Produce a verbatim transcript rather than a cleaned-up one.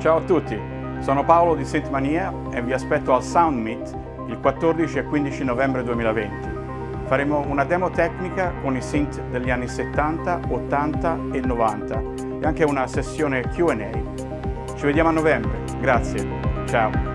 Ciao a tutti, sono Paolo di Synthmania e vi aspetto al Sound Meet il quattordici e quindici novembre duemilaventi. Faremo una demo tecnica con i synth degli anni settanta, ottanta e novanta e anche una sessione Q and A. Ci vediamo a novembre, grazie, ciao!